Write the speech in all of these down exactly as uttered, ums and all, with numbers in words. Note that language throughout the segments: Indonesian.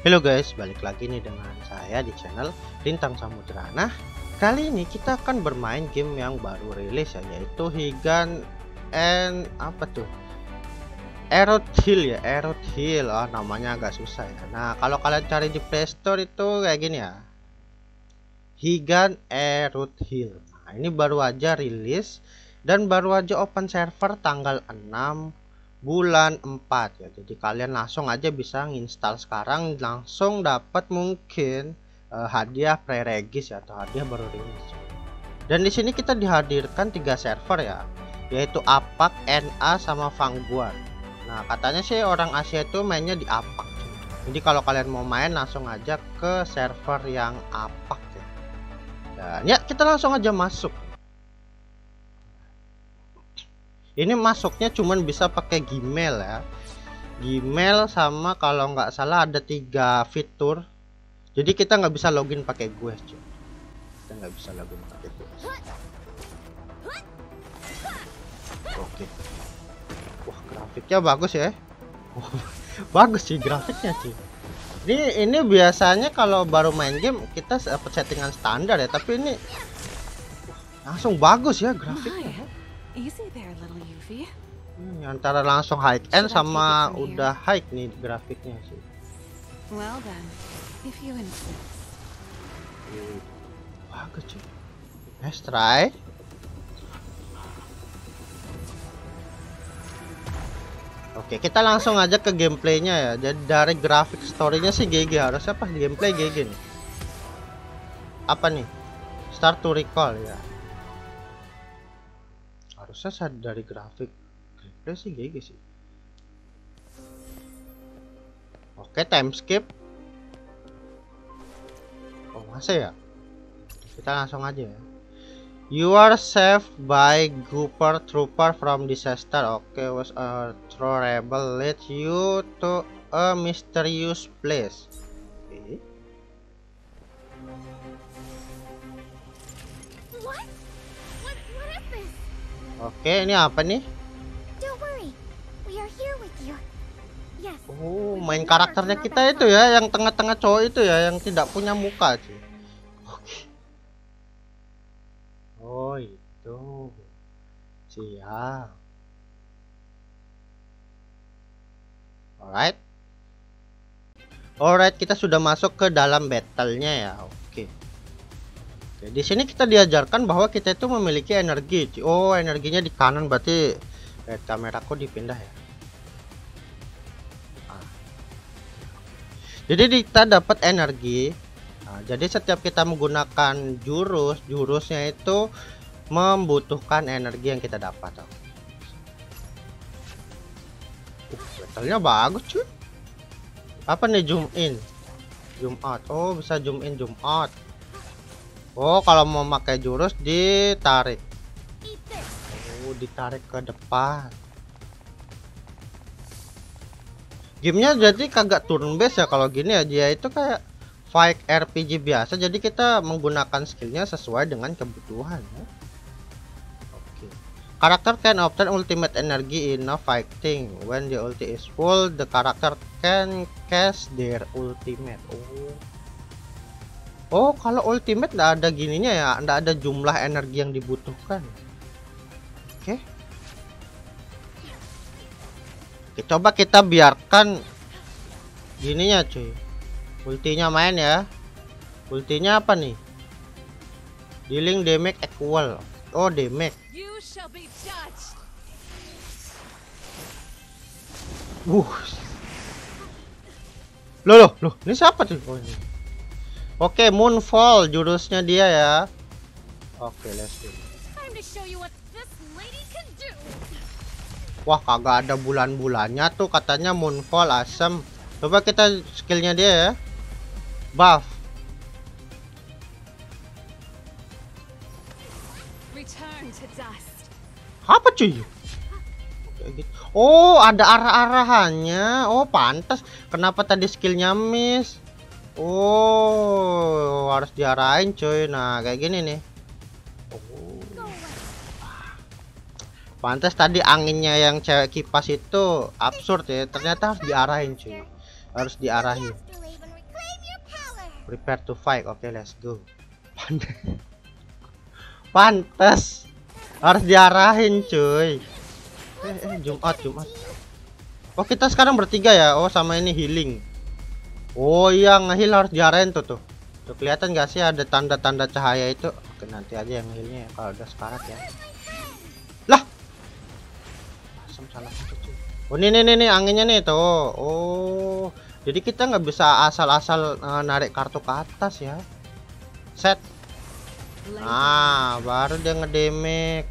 Halo guys, balik lagi nih dengan saya di channel Lintang Samudra. Nah, kali ini kita akan bermain game yang baru rilis ya, yaitu Higan and apa tuh? Erod Hill ya, Erod Hill. Oh, namanya agak susah ya. Nah, kalau kalian cari di Play Store itu kayak gini ya. Higan Erod Hill. Nah, ini baru aja rilis dan baru aja open server tanggal enam bulan empat ya. Jadi kalian langsung aja bisa nginstal sekarang, langsung dapat mungkin uh, hadiah pre-regis ya, atau hadiah baru rilis. Dan di sini kita dihadirkan tiga server ya, yaitu Apak, N A sama Vanguard. Nah, katanya sih orang Asia itu mainnya di Apak. Jadi kalau kalian mau main langsung aja ke server yang Apak ya. Dan ya kita langsung aja masuk. Ini masuknya cuman bisa pakai Gmail ya, Gmail sama kalau nggak salah ada tiga fitur. Jadi kita nggak bisa login pakai gue cuy. Kita nggak bisa login pakai gue. Oke. Wah, grafiknya bagus ya. Bagus sih grafiknya sih. Ini ini biasanya kalau baru main game kita dapat settingan standar ya, tapi ini langsung bagus ya grafiknya. Easy there, little Yuffie. Hmm, antara langsung high end sama udah high nih grafiknya sih. Well then, if you insist. Bagus cuy. Let's try. Oke, kita langsung aja ke gameplaynya ya. Jadi dari grafik storynya sih G G, harusnya pas gameplay G G nih. Apa nih? Start to recall ya. Harusnya dari grafik gameplay sih G G sih. Oke, time skip. Oh, masa ya? Kita langsung aja ya. You are saved by Gooper Trooper from disaster. Oke, was a throw rebel lead you to a mysterious place. Okay. What? What? What is this? Oke, ini apa nih? Don't worry, we are here with you. Yes. Oh, main karakternya kita itu ya, yang tengah-tengah cowok itu ya, yang tidak punya muka sih. Oke. Oh, itu. Siap. Alright. Alright, kita sudah masuk ke dalam battle-nya ya. Oke. Oke, di sini kita diajarkan bahwa kita itu memiliki energi. Oh, energinya di kanan, berarti eh, kameraku dipindah ya. Ah. Jadi kita dapat energi. Nah, jadi setiap kita menggunakan jurus, jurusnya itu membutuhkan energi yang kita dapat. Uh, battle-nya bagus cuy. Apa nih, zoom in, zoom out. Oh, bisa zoom in, zoom out. Oh, kalau mau pakai jurus ditarik. Oh, ditarik ke depan. Gamenya jadi kagak turn based ya kalau gini ya. Dia itu kayak fight R P G biasa. Jadi kita menggunakan skillnya sesuai dengan kebutuhan ya. Oke. Karakter can obtain ultimate energy in a fighting. When the ulti is full, the character can cast their ultimate. Oh. Oh, kalau ultimate nggak ada gininya ya, nggak ada jumlah energi yang dibutuhkan. Oke. Oke, coba kita biarkan gininya cuy. Ultinya main ya. Ultinya apa nih? Dealing damage equal. Oh, damage. You shall be judged. Wuh. Loh, loh, loh. Ini siapa tuh? Oh, ini. Oke, Moonfall jurusnya dia ya. Oke, let's go. Time to show you what this lady can do. Wah, kagak ada bulan-bulannya tuh, katanya Moonfall asem. Coba kita skillnya dia ya. Buff. Return to dust. Apa cuy? Oh, ada arah-arahannya. Oh, pantas. Kenapa tadi skillnya miss? Oh, harus diarahin cuy. Nah, kayak gini nih. Oh. Pantas tadi anginnya yang cewek kipas itu absurd ya. Ternyata harus diarahin cuy. Harus diarahin. Prepare to fight. Oke, okay, let's go. Pantes harus diarahin cuy. Eh, eh Jumat Jumat. Oh kita sekarang bertiga ya. Oh sama ini healing. Oh iya ngeheal harus diarahin tuh tuh. Tuh kelihatan gak sih ada tanda-tanda cahaya itu? Oke nanti aja yang healnya ya, kalau udah sekarat ya. Lah. Asam salah satu cuy. Oh ini nih nih anginnya nih tuh. Oh jadi kita nggak bisa asal-asal uh, narik kartu ke atas ya. Set. Ah baru dia ngedamage.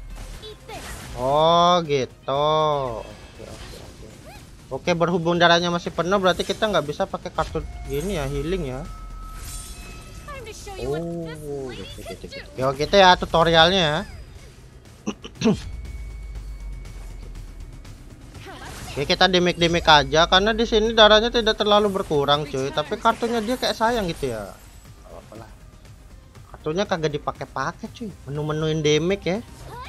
Oh gitu. Oke oke oke. Oke berhubung darahnya masih penuh berarti kita nggak bisa pakai kartu gini ya healing ya. Oh gitu gitu gitu. Yo gitu ya tutorialnya ya. Oke kita demik-demik aja karena di sini darahnya tidak terlalu berkurang cuy, tapi kartunya dia kayak sayang gitu ya. Apalah. Kartunya kagak dipakai-pakai cuy, menu-menuin demik ya.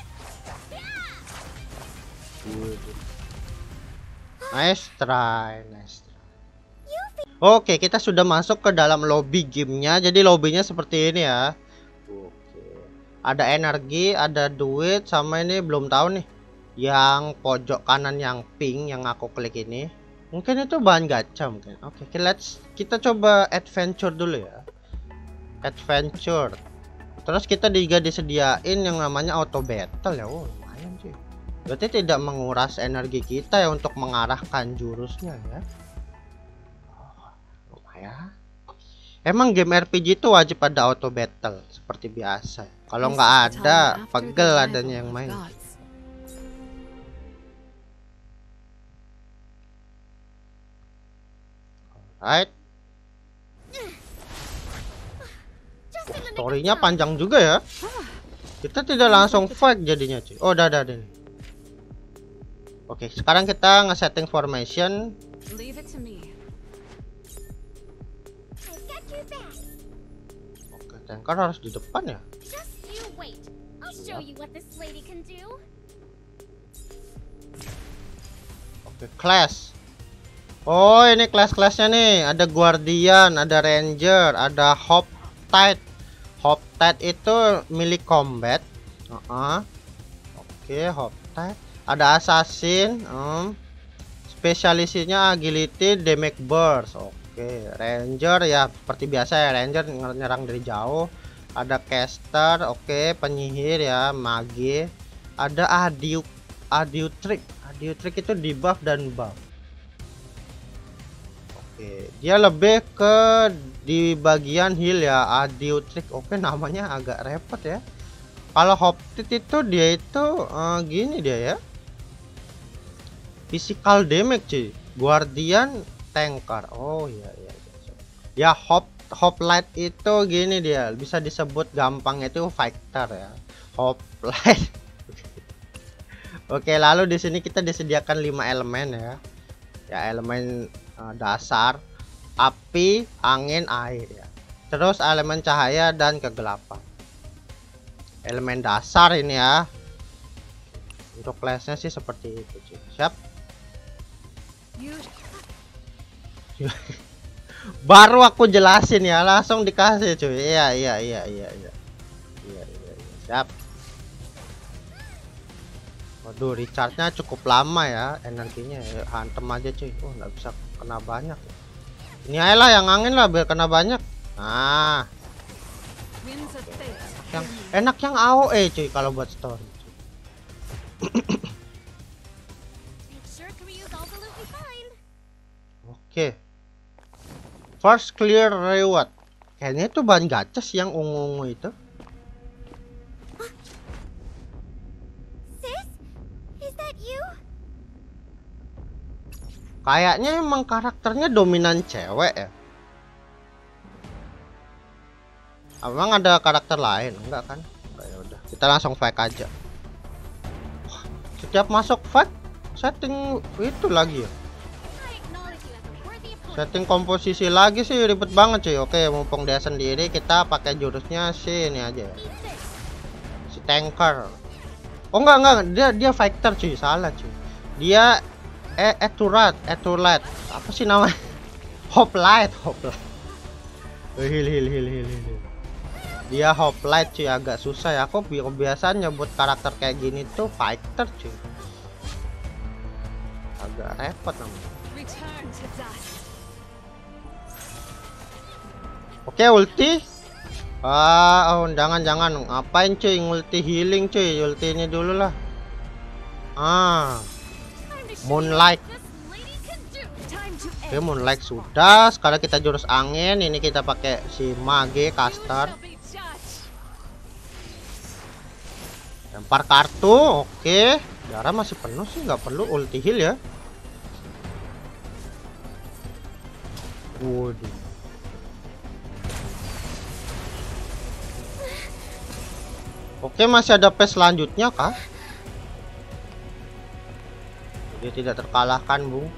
Nice try, nice try. Oke kita sudah masuk ke dalam lobby gamenya, jadi lobbynya seperti ini ya. Oke. Ada energi, ada duit, sama ini belum tahu nih. Yang pojok kanan yang pink yang aku klik ini mungkin itu bahan gacha mungkin. Oke okay, let's kita coba adventure dulu ya, adventure. Terus kita juga disediain yang namanya auto battle ya. Oh lumayan sih, berarti tidak menguras energi kita ya untuk mengarahkan jurusnya ya. Oh, lumayan. Emang game R P G itu wajib ada auto battle seperti biasa, kalau nggak ada pegel adanya yang main. Right. Oh, storynya panjang juga ya. Kita tidak langsung fight jadinya cuy. Oh, udah ada nih. Oke, sekarang kita nge-setting formation. Oke, tanker harus di depan ya. Oke, class. Oh ini kelas-kelasnya nih, ada Guardian, ada Ranger, ada Hoplite. Hoplite itu milik combat. uh -uh. Oke Hoplite. Ada Assassin, um. spesialisinya agility, damage burst. Oke Ranger ya seperti biasa ya, Ranger nyerang dari jauh. Ada caster, oke penyihir ya, mage. Ada adiu adiu trick, adiu trick itu debuff dan buff. Oke, dia lebih ke di bagian heal ya, adiu trick. Oke, namanya agak repot ya. Kalau Hoplite itu dia itu uh, gini dia ya. Physical damage cuy. Guardian tanker. Oh iya iya. Ya Hop Hoplite itu gini dia, bisa disebut gampang itu fighter ya. Hoplite. Oke, lalu di sini kita disediakan lima elemen ya. Ya elemen dasar, api, angin, air ya. Terus elemen cahaya dan kegelapan. Elemen dasar ini ya. Untuk kelasnya sih seperti itu cuy. Siap. Baru aku jelasin ya, langsung dikasih cuy. Iya iya iya iya iya. Iya iya, iya. Siap. Waduh, recharge-nya cukup lama ya energinya. Hantem aja cuy. Oh, nggak bisa kena banyak. Ini aja lah yang angin lah biar kena banyak. Nah. Yang enak yang A O E cuy kalau buat story. Oke. First clear reward. Kayaknya itu bahan gacha sih yang ungu-ungu itu. Kayaknya emang karakternya dominan cewek ya. Emang ada karakter lain? Enggak kan? Enggak, ya udah. Kita langsung fight aja. Wah, setiap masuk fight setting itu lagi ya. Setting komposisi lagi sih ribet banget cuy. Oke, mumpung dia sendiri kita pakai jurusnya sih ini aja. Si tanker. Oh enggak enggak, dia dia fighter cuy, salah cuy. Dia eh eturat, eturat. Apa sih namanya? Hoplite, Hoplite. Heal heal heal heal heal. Dia hoplite cuy, agak susah ya. Aku kebiasaan nyebut karakter kayak gini tuh fighter cuy. Agak repot namanya. Return to dust. Oke, ulti. Ah, oh, jangan jangan ngapain cuy, ulti healing cuy. Ulti ini dulu lah. Ah. Moonlight. Oke, Moonlight sudah. Sekarang kita jurus angin. Ini kita pakai si mage caster. Lempar kartu. Oke, darah masih penuh sih, nggak perlu ulti heal ya. Waduh. Oke, masih ada phase selanjutnya kah? Dia tidak terkalahkan, Bung.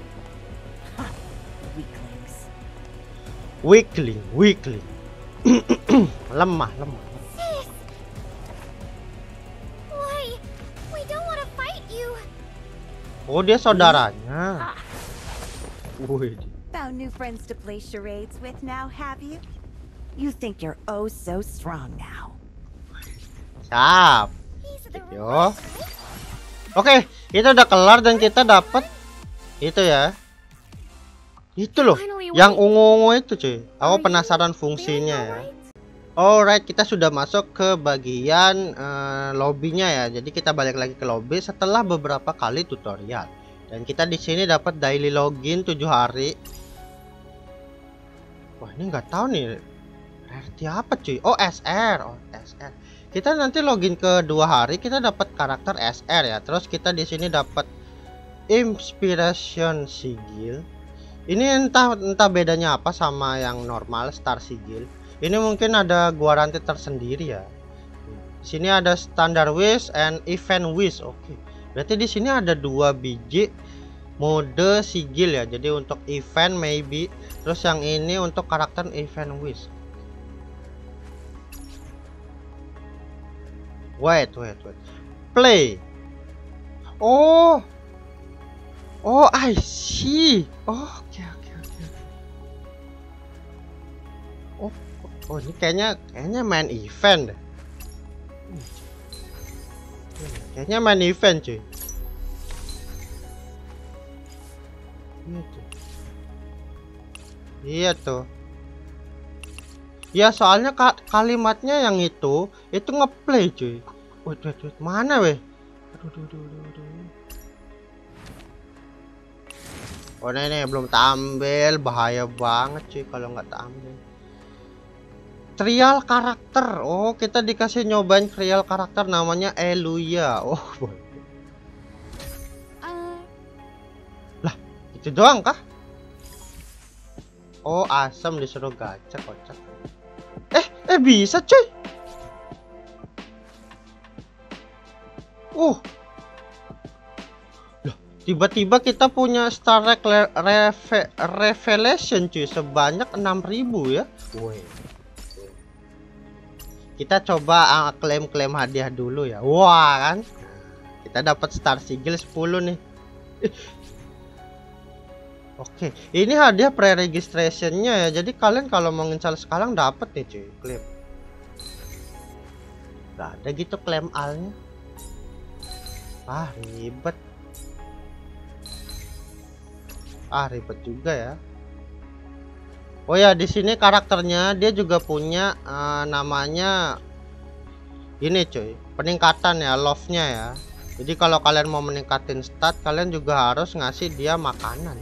Weakling, weakling. lemah, lemah. Sis! Why? We don't want to fight you. Oh, dia saudaranya. Wih. Found new friends to play charades with now, have you? You think you're oh so strong now. Siap. These are the Yo. Oke, itu udah kelar dan kita dapat itu ya. Itu loh, yang ungu-ungu itu cuy. Aku penasaran fungsinya ya. Alright, kita sudah masuk ke bagian uh, lobbynya ya. Jadi kita balik lagi ke lobby setelah beberapa kali tutorial. Dan kita di sini dapat daily login tujuh hari. Wah, ini nggak tahu nih. Rarity apa cuy? Oh, S R. Oh, S R. Kita nanti login ke dua hari kita dapat karakter S R ya. Terus kita di sini dapat inspiration sigil. Ini entah entah bedanya apa sama yang normal star sigil. Ini mungkin ada guaranti tersendiri ya. Di sini ada standard wish and event wish. Oke. Berarti di sini ada dua biji mode sigil ya. Jadi untuk event maybe, terus yang ini untuk karakter event wish. Wait, wait, wait. Play. Oh. Oh, I see. Oh, oke, oke, oke. Oh, oh, ini kayaknya kayaknya main event deh. Kayaknya main event, cuy. Iya tuh. Iya tuh. Ya, soalnya ka kalimatnya yang itu itu ngeplay, cuy. Wait, wait, wait. Mana, weh? Aduh, aduh, aduh, aduh, aduh. Oh, ini belum tampil, bahaya banget cuy kalau nggak tampil. Trial karakter. Oh, kita dikasih nyobain trial karakter namanya Eluya. Oh, boleh. Uh, Lah, itu doang kah? Oh, asam disuruh gacha, kocak. Eh, eh bisa cuy. Uh. Tiba-tiba kita punya Star Reve Revelation cuy sebanyak enam ribu ya. Woi. Kita coba klaim-klaim hadiah dulu ya. Wah kan. Kita dapat Star Sigil sepuluh nih. Oke, ini hadiah pre-registrationnya ya. Jadi kalian kalau mau install sekarang dapat nih cuy, klaim. Gak ada gitu klaim alnya. Ah, ribet. Ah, ribet juga ya. Oh ya, di sini karakternya dia juga punya uh, namanya ini cuy, peningkatan ya, love-nya ya. Jadi kalau kalian mau meningkatin stat, kalian juga harus ngasih dia makanan.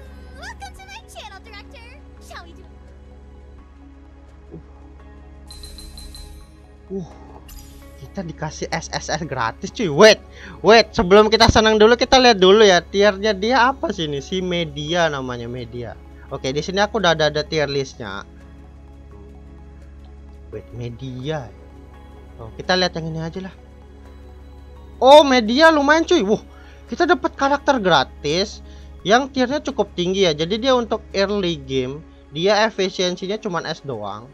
Uh, kita dikasih S S R gratis cuy. Wait, wait, sebelum kita senang dulu kita lihat dulu ya tiernya dia apa sih ini? Si media namanya media. Oke, di sini aku udah ada, ada tier listnya. Wait, media. Oh, kita lihat yang ini aja lah. Oh, media lumayan cuy. Wuh, kita dapat karakter gratis yang tiernya cukup tinggi ya. Jadi dia untuk early game dia efisiensinya cuma S doang.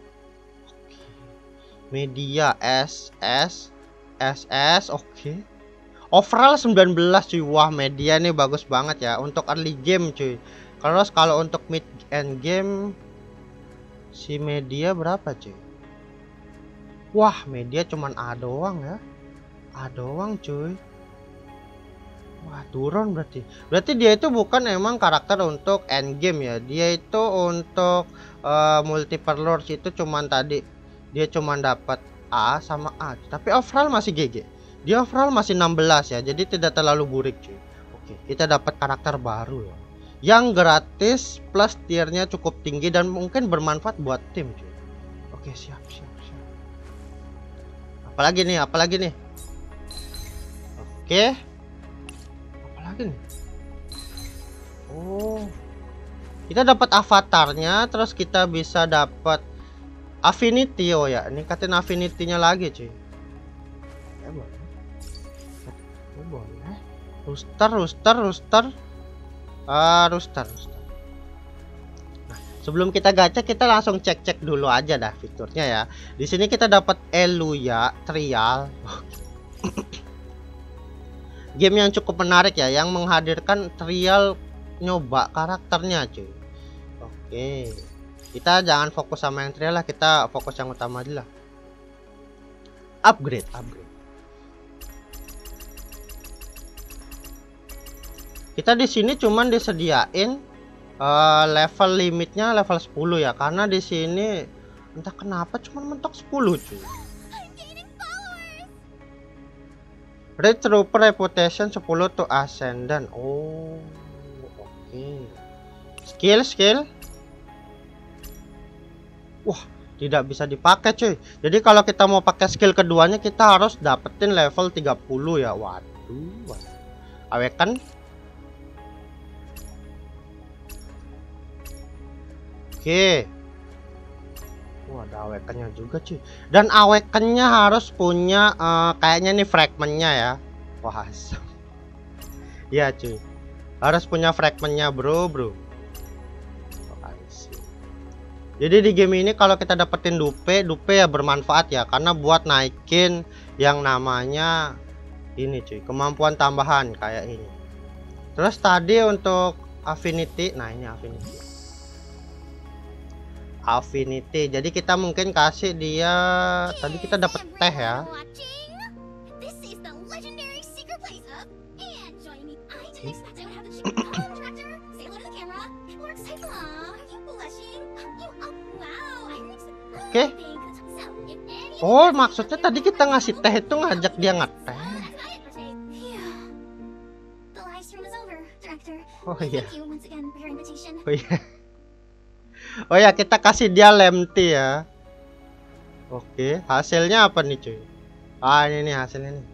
Media S S S S oke. Okay. Overall sembilan belas cuy. Wah, media nih bagus banget ya untuk early game cuy. Terus kalau untuk mid end game Si media berapa cuy? Wah, media cuman A doang ya. A doang cuy. Wah, turun berarti. Berarti dia itu bukan emang karakter untuk end game ya. Dia itu untuk uh, multiplayer itu cuman tadi dia cuman dapat A sama A. Tapi overall masih G G. Dia overall masih enam belas ya. Jadi tidak terlalu burik cuy. Oke, kita dapat karakter baru ya. Yang gratis plus tiernya cukup tinggi dan mungkin bermanfaat buat tim cuy. Oke, siap siap. Apalagi nih, apalagi nih. Oke. Apalagi nih. Oh. Kita dapat avatarnya, terus kita bisa dapat affinity. Oh ya, ningkatin affinity-nya lagi, cuy. Ya boleh. Ya boleh. Rooster, rooster, rooster. Ah, rooster, rooster. Sebelum kita gacha, kita langsung cek-cek dulu aja dah fiturnya ya. Di sini kita dapat Eluya trial. Game yang cukup menarik ya, yang menghadirkan trial nyoba karakternya cuy. Oke. Kita jangan fokus sama yang trial lah, kita fokus yang utama dulu lah. Upgrade, upgrade. Kita di sini cuman disediain Uh, level limitnya level sepuluh ya, karena di sini entah kenapa cuma mentok sepuluh cuy. Red Trooper Reputation sepuluh to Ascendant. Oh, oke. Okay. Skill skill. Wah, tidak bisa dipakai cuy. Jadi kalau kita mau pakai skill keduanya kita harus dapetin level tiga puluh ya. Waduh, waduh. Awekan. Oke. Wah, ada awekannya juga cuy. Dan awekannya harus punya uh, kayaknya nih fragmentnya ya. Wah, iya cuy. Harus punya fragmentnya bro bro. Jadi di game ini kalau kita dapetin dupe, dupe ya bermanfaat ya, karena buat naikin yang namanya ini cuy, kemampuan tambahan kayak ini. Terus tadi untuk affinity, nah ini affinity. Affinity. Jadi kita mungkin kasih dia tadi kita dapat teh ya. Oke. Okay. Oh, maksudnya tadi kita ngasih teh itu ngajak dia ngeteh. Oh iya. Oh iya. Oh ya, kita kasih dia lem tea ya. Oke, hasilnya apa nih cuy? Ah, ini nih hasilnya nih.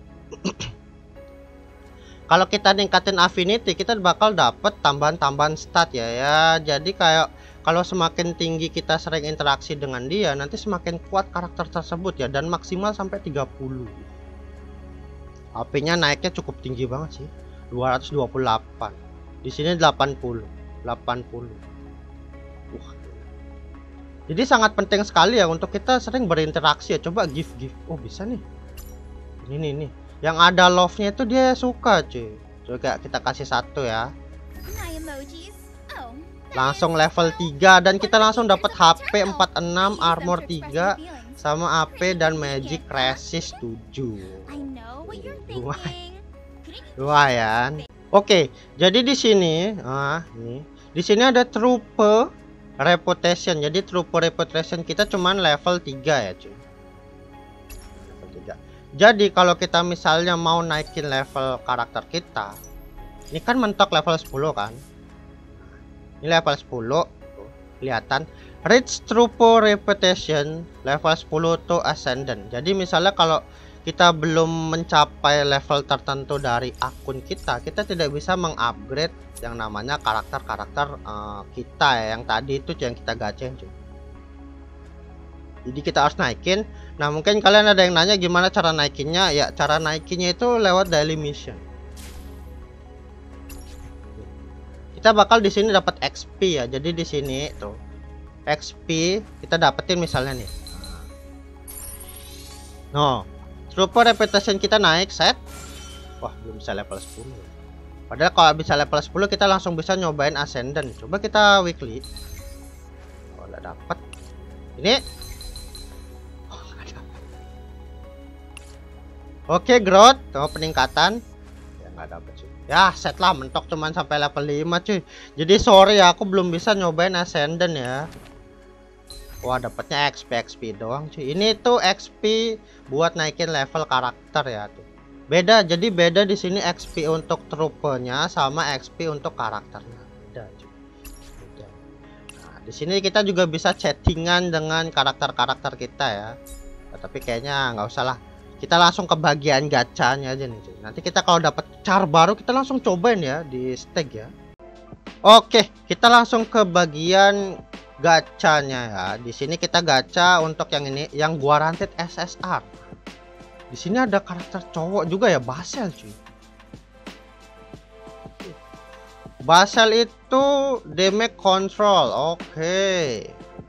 Kalau kita ningkatin affinity, kita bakal dapet tambahan-tambahan stat ya ya. Jadi kayak kalau semakin tinggi kita sering interaksi dengan dia, nanti semakin kuat karakter tersebut ya, dan maksimal sampai tiga puluh. H P-nya naiknya cukup tinggi banget sih. dua ratus dua puluh delapan. Di sini delapan puluh. delapan puluh. Wah. Jadi sangat penting sekali ya untuk kita sering berinteraksi ya. Coba gift gift. Oh, bisa nih. Ini nih nih. Yang ada love-nya itu dia suka cuy. Coba kita kasih satu ya. Langsung level tiga dan kita langsung dapat H P empat puluh enam, armor tiga sama A P dan magic resist tujuh. Lumayan. Oke, jadi di sini ah ini. Di sini ada trooper reputation. Jadi trooper reputation kita cuman level tiga ya cuy. Level tiga. Jadi kalau kita misalnya mau naikin level karakter kita, ini kan mentok level sepuluh kan. Ini level sepuluh tuh, kelihatan Rich Trooper Reputation level sepuluh to Ascendant. Jadi misalnya kalau kita belum mencapai level tertentu dari akun kita, kita tidak bisa mengupgrade yang namanya karakter-karakter uh, kita ya, yang tadi itu yang kita gacha cuy. Jadi kita harus naikin. Nah, mungkin kalian ada yang nanya gimana cara naikinnya? Ya, cara naikinnya itu lewat daily mission. Kita bakal di sini dapat X P ya. Jadi di sini tuh X P kita dapetin misalnya nih. No, Trooper Reputation kita naik set. Wah, belum bisa level sepuluh. Padahal kalau bisa level sepuluh kita langsung bisa nyobain Ascendant. Coba kita weekly. Oh, udah dapat. Ini. Oh, nggak ada. Oke, growth, oh, peningkatan. Ya nggak dapet cuy. Ya, set lah mentok cuman sampai level lima cuy. Jadi sorry ya, aku belum bisa nyobain Ascendant ya. Wah, dapatnya X P X P doang cuy. Ini tuh X P buat naikin level karakter ya tuh. Beda, jadi beda di sini X P untuk trupenya sama X P untuk karakternya. Beda cuy. Beda. Nah, di sini kita juga bisa chattingan dengan karakter-karakter kita ya. Nah, tapi kayaknya nggak usah lah. Kita langsung ke bagian gacanya aja nih cuy. Nanti kita kalau dapat char baru kita langsung cobain ya di stake ya. Oke, kita langsung ke bagian gacanya ya. Di sini kita gacha untuk yang ini, yang guaranteed S S R. Di sini ada karakter cowok juga ya, Basel cuy. Basel itu damage control. Oke.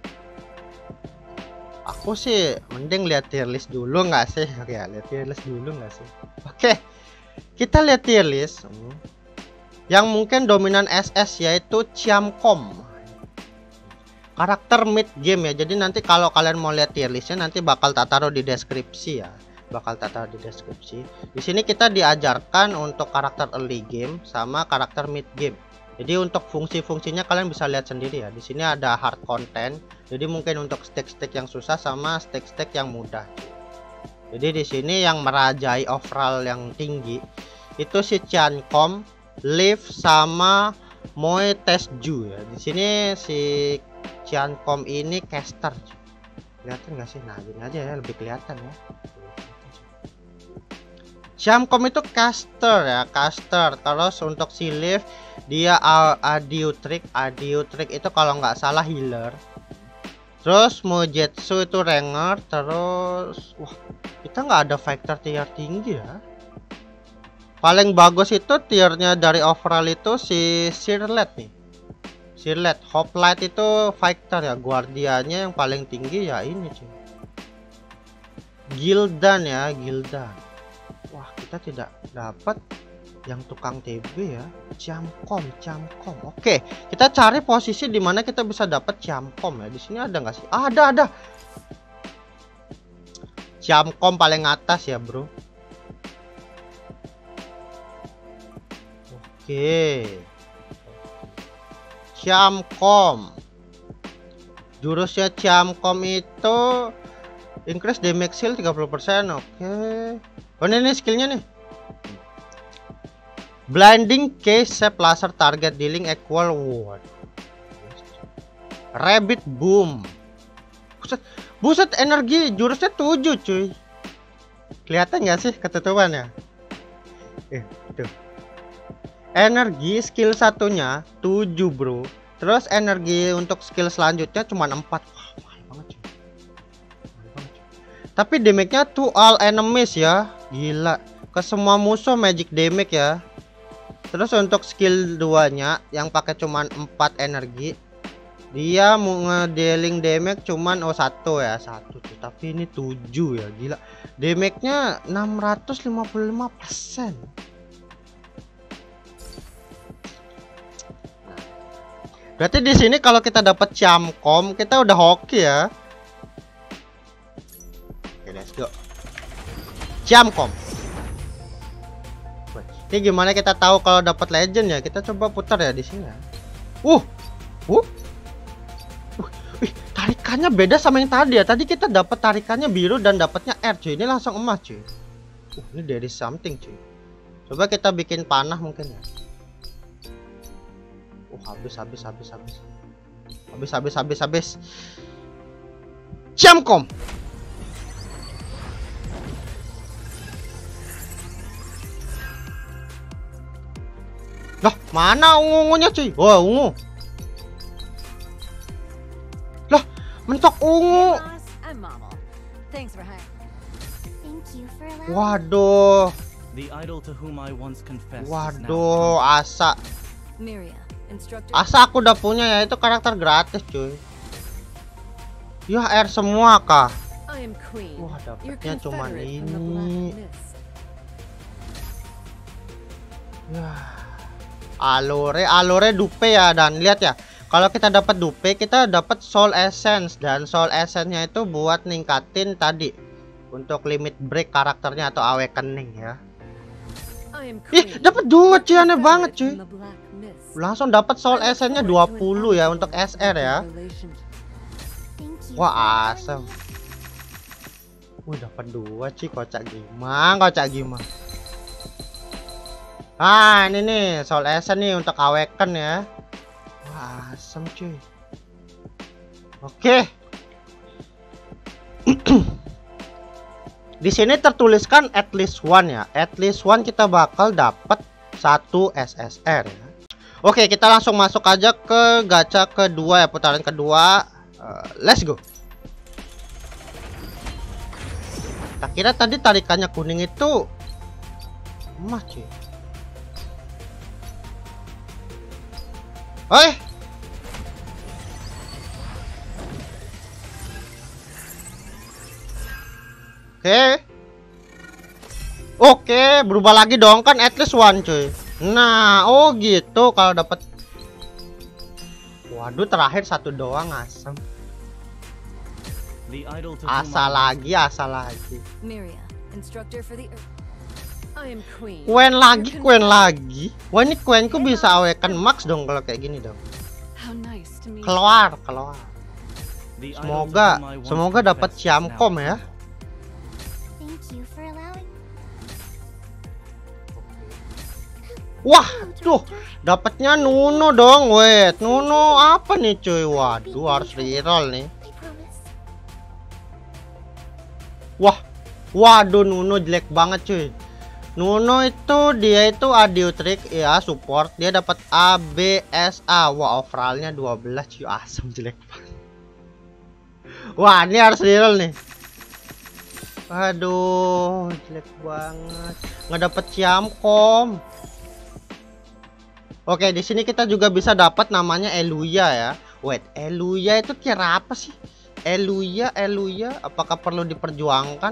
Aku sih mending lihat tier list dulu nggak sih? Ya, lihat tier list dulu nggak sih? Oke. Kita lihat tier list. Yang mungkin dominan S S yaitu Chiamcom. Karakter mid game ya. Jadi nanti kalau kalian mau lihat tier listnya nanti bakal tak taruh di deskripsi ya. Bakal tak taruh di deskripsi. Di sini kita diajarkan untuk karakter early game sama karakter mid game. Jadi untuk fungsi-fungsinya kalian bisa lihat sendiri ya. Di sini ada hard content. Jadi mungkin untuk stake-stake yang susah sama stake-stake yang mudah. Jadi di sini yang merajai overall yang tinggi itu si Chiamcom, Liv sama Moe Tesju ya. Di sini si Chiamcom ini caster. Kelihatan nggak sih? Nah, gini aja ya, lebih kelihatan ya. Chiamcom itu caster ya, caster. Terus untuk si Liv dia Adiotric, Adiotric itu kalau nggak salah healer. Terus Mojetsu itu ranger. Terus wah, kita nggak ada fighter tier tinggi ya. Paling bagus itu tiernya dari overall itu si Sirlet nih. Sirlet, Hoplite itu fighter ya, guardiannya yang paling tinggi ya ini cuy. Gildan ya, Gildan. Wah, kita tidak dapat yang tukang T B ya. Chiamcom, Chiamcom. Oke, kita cari posisi di mana kita bisa dapat Chiamcom ya. Di sini ada nggak sih? Ah, ada, ada. Chiamcom paling atas ya, bro. Oke. Chiamcom. Jurusnya Chiamcom itu increase damage shield tiga puluh persen. Oke. Oh, ini, ini skillnya nih. Blinding case shape laser target dealing equal ward. Rabbit boom. Buset, buset energi jurusnya tujuh cuy. Kelihatan nggak sih ketutupan ya? Eh, tuh. Energi skill satunya tujuh bro. Terus energi untuk skill selanjutnya cuma empat. Wah, mahal banget cuy. Mahal banget, cuy. Tapi damage-nya to all enemies ya. Gila. Ke semua musuh magic damage ya. Terus untuk skill dua nya yang pakai cuman empat energi, dia mau ngedealing damage cuman oh satu ya, satu tuh. Tapi ini tujuh ya, gila. Damage-nya enam ratus lima puluh lima persen. Berarti di sini kalau kita dapat Chiamcom, kita udah hoki ya. Oke, let's go. Chiamcom. Ini gimana kita tahu kalau dapat legend ya? Kita coba putar ya di sini ya. Uh. Uh. Uh. Wih, tarikannya beda sama yang tadi ya. Tadi kita dapat tarikannya biru dan dapatnya air cuy. Ini langsung emas cuy. Uh, ini dari something cuy. Coba kita bikin panah mungkin ya. Uh, habis habis habis habis. Habis habis habis habis. Chiamcom. Lah, mana ungu-ungunya cuy? Wah, ungu. Lah, mentok ungu. Waduh. Waduh, Asa. Asa aku udah punya ya, itu karakter gratis cuy. Ya, air semua kah? Wah, dapetnya cuma ini. Ya. Alore, Alore dupe ya, dan lihat ya, kalau kita dapat dupe, kita dapat soul essence, dan soul essence-nya itu buat ningkatin tadi untuk limit break karakternya atau awakening ya. Ih, dapat dua cuy, aneh banget cuy. Langsung dapat soul essence-nya dua puluh ya untuk S R ya. Wah, asem. Wih, dapat dua cuy, kocak gimana, kocak gimana. Ah, ini nih soul essence nih untuk awaken ya. Wah, asem cuy. Oke. Di sini tertuliskan at least one ya. At least one kita bakal dapat satu S S R ya. Oke, kita langsung masuk aja ke gacha kedua ya, putaran kedua. Uh, let's go. Tak kira tadi tarikannya kuning itu emas cuy. Oi. Oke. Oke, berubah lagi dong kan at least one cuy. Nah, oh gitu kalau dapat. Waduh, terakhir satu doang asem. Asal lagi, asal lagi. Miria, instructor for the earth. I am queen. Queen lagi, queen lagi. Wah, ini queenku bisa awaken max dong kalau kayak gini dong. How nice to meet you. Keluar, keluar. Semoga, semoga dapat Ciamkom ya. Thank you for allowing. Wah, tuh dapatnya Nuno dong. Wait, Nuno apa nih cuy? Waduh, harus reroll nih. I promise. Wah, waduh, Nuno jelek banget cuy. Nuno itu dia itu audio trick ya, support. Dia dapat A B S A. Wah, overallnya dua belas cuy. Asem, jelek banget. Wah, ini harus reroll nih. Aduh, jelek banget. Nggak dapet Ciamkom. Oke, di sini kita juga bisa dapat namanya Eluya ya. Wait, Eluya itu kira apa sih? Eluya, Eluya, apakah perlu diperjuangkan?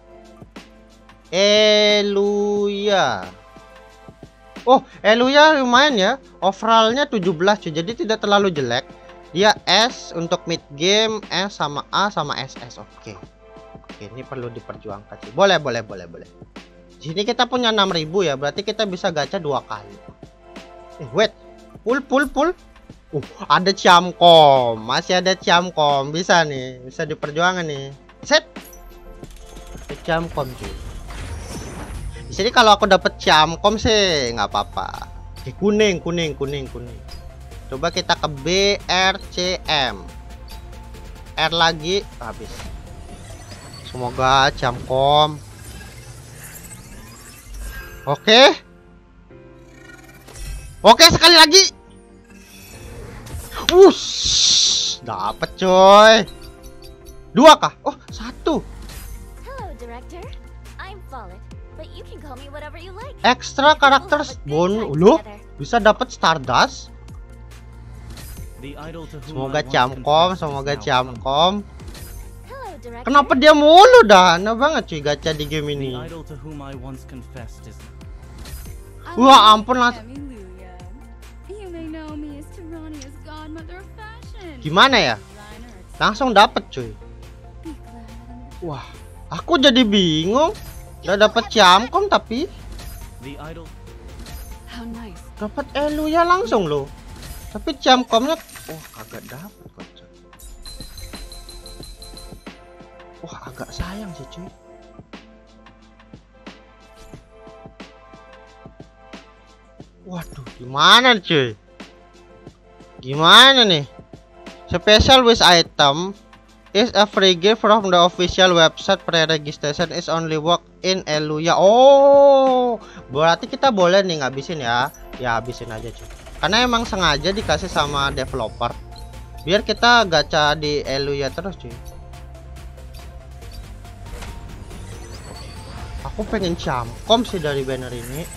Eluya. Oh, Eluya lumayan ya. Overallnya tujuh belas cuy. Jadi tidak terlalu jelek. Dia S untuk mid game, S sama A sama S S. Oke. Oke, ini perlu diperjuangkan sih. Boleh, boleh, boleh, boleh. Di sini kita punya enam ribu ya. Berarti kita bisa gacha dua kali. Eh, wait, pull pull pull. Uh, ada Ciamkom, masih ada Ciamkom, bisa nih, bisa diperjuangkan nih. Set, Ciamkom cuy. Di sini kalau aku dapat Ciamkom sih nggak apa-apa. Oke, kuning, kuning, kuning, kuning. Coba kita ke B R C M. R lagi, habis. Semoga Ciamkom. Oke. Oke, sekali lagi. Wush, dapat coy. Dua kah? Oh, satu. Hello, director. I'm Follett, but you can call me whatever you like. Ekstra karakter bonus. Loh, bisa dapat Stardust. Semoga Ciamkom, semoga Ciamkom. Hello, director. Kenapa dia mulu dah? Aneh banget cuy gacha di game ini. Wah, ampun lah. Gimana ya? Langsung dapet cuy. Wah, aku jadi bingung. Udah dapet Ciamkom tapi dapat Eluya langsung loh. Tapi Ciamkomnya, oh kagak dapet kocak. Wah, agak sayang sih cuy. Waduh, gimana cuy? Gimana nih? Special wish item is a free gift from the official website. Pre-registration is only work in Eluya. Oh, berarti kita boleh nih ngabisin ya. Ya habisin aja cuy. Karena emang sengaja dikasih sama developer biar kita gacha di Eluya terus cuy. Aku pengen Ciamkom sih dari banner ini.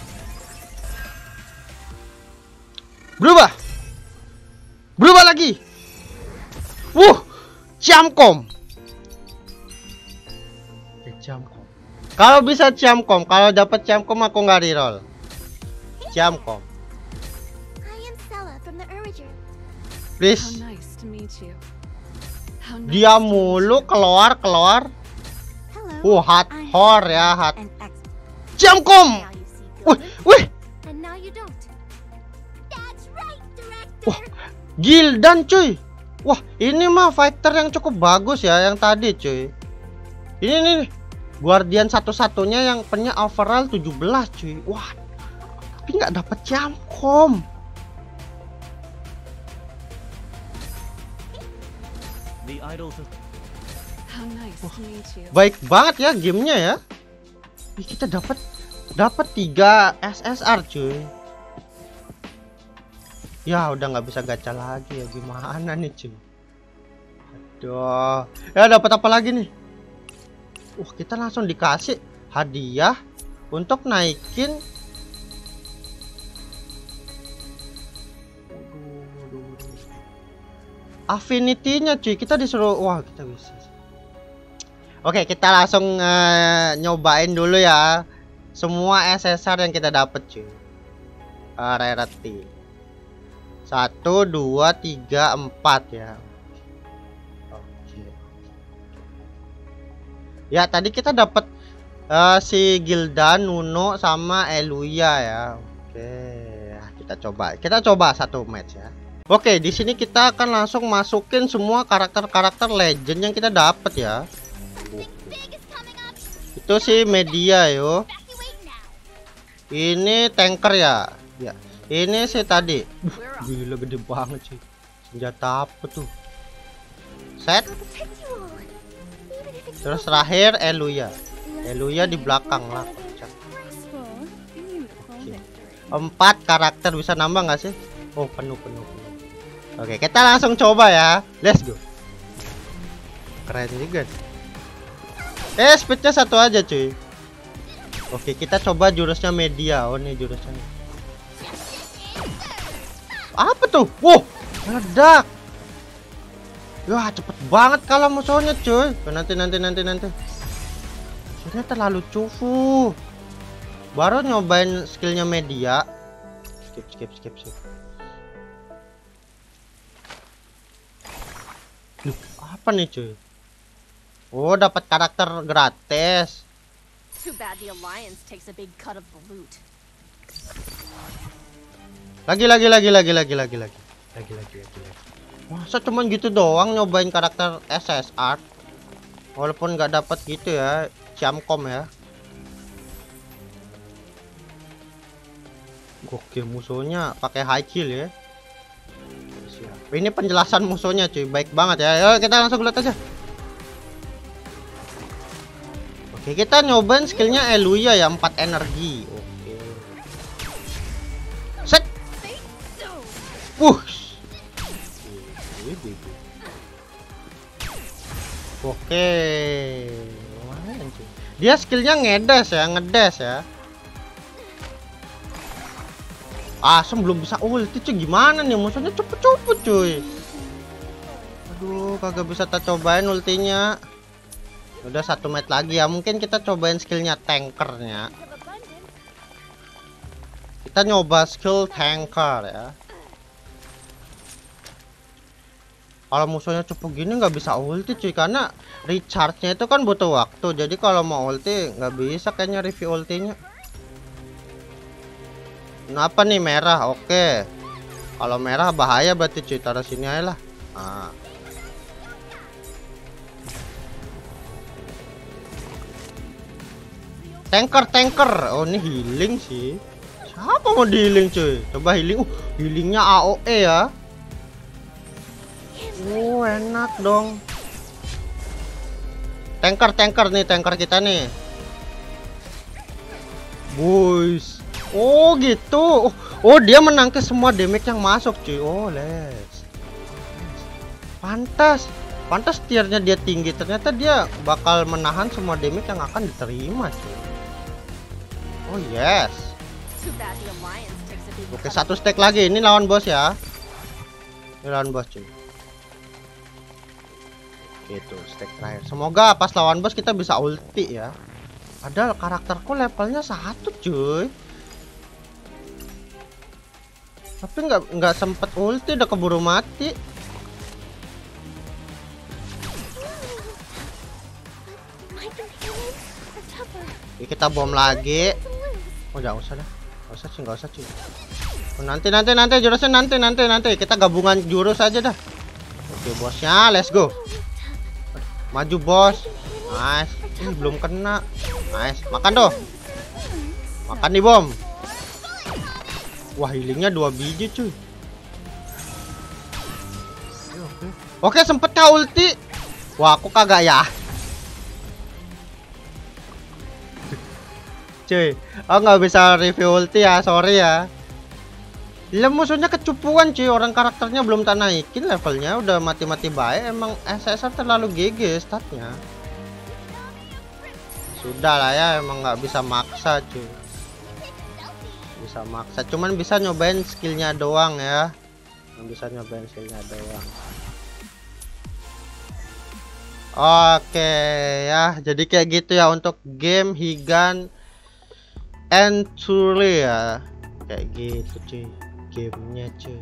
Berubah. Berubah lagi. Wuh, Ciamkom. Ciamkom. Kalau bisa Ciamkom, kalau dapat Ciamkom aku nggak reroll. Ciamkom. I am Sella from the Ermiger. please. nice to meet you. How nice Dia to meet mulu you. keluar keluar. Hello. Uh, hot I'm hor ya, hot. an ex. Jamkom. Now you see Wih, good, wih. and now you don't. That's right, director. Wah, Gildan cuy. Wah, ini mah fighter yang cukup bagus ya yang tadi cuy. Ini nih Guardian satu-satunya yang punya overall tujuh belas cuy. Wah, tapi nggak dapat Jamkom. The idols of How nice to meet you. Baik banget ya gamenya ya. Ih, kita dapat dapat tiga S S R cuy. Ya udah nggak bisa gacha lagi ya, gimana nih cuy. Aduh, ya dapat apa lagi nih? Uh, kita langsung dikasih hadiah untuk naikin. Affinity-nya cuy, kita disuruh. Wah, kita bisa. Oke, kita langsung uh, nyobain dulu ya semua S S R yang kita dapat cuy. Uh, rarity satu, dua, tiga, empat ya. Oke. Ya, tadi kita dapat uh, si Gildan, Nuno sama Eluya ya. Oke, kita coba. Kita coba satu match ya. Oke, di sini kita akan langsung masukin semua karakter-karakter legend yang kita dapat ya. Itu sih media yo. Ini tanker ya. Ya. Ini sih tadi. Uh, gila gede banget sih. Senjata apa tuh? Set. Terus terakhir Eluya. Eluya di belakang lah. Oke. Empat karakter bisa nambah nggak sih? Oh, penuh penuh penuh. Oke, kita langsung coba ya. Let's go. Keren juga. Eh, speednya satu aja cuy. Oke, kita coba jurusnya media. Oh, nih jurusnya nih. Apa tuh? Wow, meledak. Wah, cepet banget kalau musuhnya cuy. Nanti nanti nanti nanti. Sudah terlalu cufu. Baru nyobain skillnya media. Skip skip skip skip. Loh, apa nih cuy? Oh, dapat karakter gratis. Too bad the Alliance takes a big cut of the loot. Lagi lagi lagi lagi lagi lagi lagi lagi lagi lagi lagi. Masa cuman gitu doang nyobain karakter S S R? Walaupun nggak dapat gitu ya, Jamkom ya. Gokil, musuhnya pakai high kill ya. Siap. Ini penjelasan musuhnya cuy, baik banget ya. Ayo kita langsung lihat aja. Oke, kita nyobain skillnya Eluya ya, empat energi. Oke. Set. Wuh. Oke. Dia skillnya ngedes ya, ngedes ya. Asem belum bisa ulti cuy, gimana nih musuhnya cepet-cepet cuy. Aduh, kagak bisa kita cobain ultinya. Udah satu match lagi ya, mungkin kita cobain skillnya tankernya. Kita nyoba skill tanker ya. Kalau musuhnya cukup gini nggak bisa ulti cuy, karena recharge-nya itu kan butuh waktu. Jadi kalau mau ulti nggak bisa kayaknya review ultinya. Kenapa nih merah? Oke. Kalau merah bahaya berarti cuy, taruh sini aja lah. Nah. Tanker, tanker. Oh, ini healing sih. Siapa mau di healing cuy? Coba healing. Uh, healingnya A O E ya. Oh, enak dong. Tanker, tanker nih, tanker kita nih. Boys. Oh, gitu. Oh, oh, dia menangkis semua damage yang masuk cuy. Oh, les. Pantas. Pantas tiernya dia tinggi. Ternyata dia bakal menahan semua damage yang akan diterima cuy. Oh yes. Oke, satu stack lagi. Ini lawan bos ya. Ini lawan bos cuy. Itu stack terakhir. Semoga pas lawan bos kita bisa ulti ya. Padahal karakterku levelnya satu cuy. Tapi nggak nggak sempet ulti, udah keburu mati. kita bom lagi. Oh nggak usah dah, nggak usah sih, nggak usah cuy. Oh, nanti nanti nanti jurusnya nanti nanti nanti kita gabungan jurus aja dah. Oke bosnya, let's go. Maju bos. Nice. Ih, belum kena. Nice. Makan tuh. Makan nih bom. Wah healingnya dua biji cuy. Oke sempet kah ulti. Wah aku kagak ya. Cuy, aku nggak bisa review ulti ya, sorry ya. Lah musuhnya kecupuan cuy, orang karakternya belum tak naikin levelnya udah mati-mati baik. Emang S S R terlalu G G statnya. Sudah lah ya, emang nggak bisa maksa cuy. Bisa maksa, cuman bisa nyobain skillnya doang ya. Bisa nyobain skillnya doang. Oke ya, jadi kayak gitu ya untuk game Higan and Truly ya. Kayak gitu cuy gamenya cuy.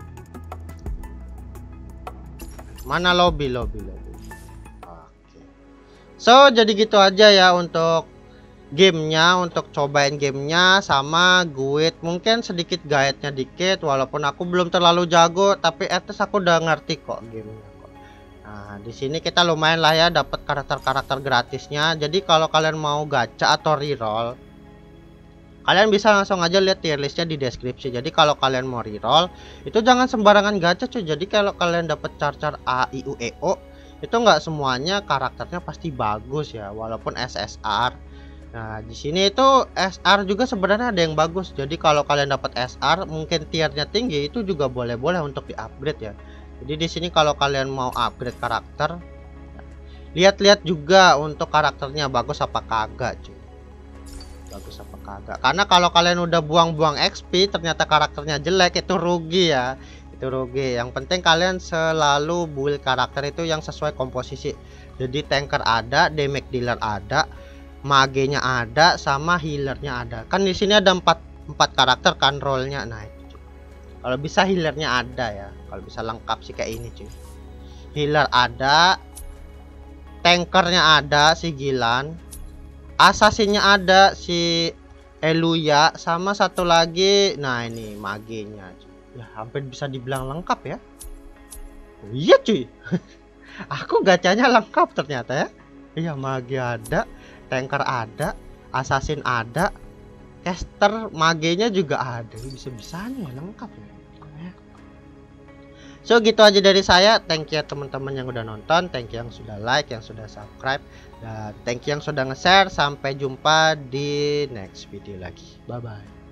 Mana lobby lobby lobby. Oke. So jadi gitu aja ya untuk gamenya, untuk cobain gamenya sama guide. Mungkin sedikit guide-nya dikit, walaupun aku belum terlalu jago, tapi at least aku udah ngerti kok gamenya kok. Nah di sini kita lumayan lah ya dapat karakter-karakter gratisnya. Jadi kalau kalian mau gacha atau reroll, kalian bisa langsung aja lihat tier listnya di deskripsi. Jadi kalau kalian mau reroll itu jangan sembarangan gacha cuy. Jadi kalau kalian dapat char-char A I U E O itu nggak semuanya karakternya pasti bagus ya, walaupun S S R. Nah di sini itu S R juga sebenarnya ada yang bagus. Jadi kalau kalian dapat S R mungkin tiernya tinggi itu juga boleh-boleh untuk di-upgrade ya. Jadi di sini kalau kalian mau upgrade karakter, lihat-lihat juga untuk karakternya bagus apa kagak cuy. Bagus apa kagak, karena kalau kalian udah buang-buang X P ternyata karakternya jelek itu rugi ya, itu rugi. Yang penting kalian selalu build karakter itu yang sesuai komposisi. Jadi tanker ada, damage dealer ada, magenya ada, sama healernya ada. Kan di sini ada empat empat karakter kan rollnya. Nah itu cuy. Kalau bisa healernya ada ya, kalau bisa lengkap sih kayak ini cuy. Healer ada, tankernya ada si Gilan, asasinnya ada si Eluya, sama satu lagi nah ini magenya ya, hampir bisa dibilang lengkap ya. Oh, iya cuy. Aku gacanya lengkap ternyata ya. Iya mage ada, tanker ada, assassin ada, caster magenya juga ada. Bisa-bisanya lengkap ya. So gitu aja dari saya. Thank you teman-teman yang udah nonton, thank you yang sudah like, yang sudah subscribe, dan thank you yang sudah nge-share. Sampai jumpa di next video lagi. Bye bye.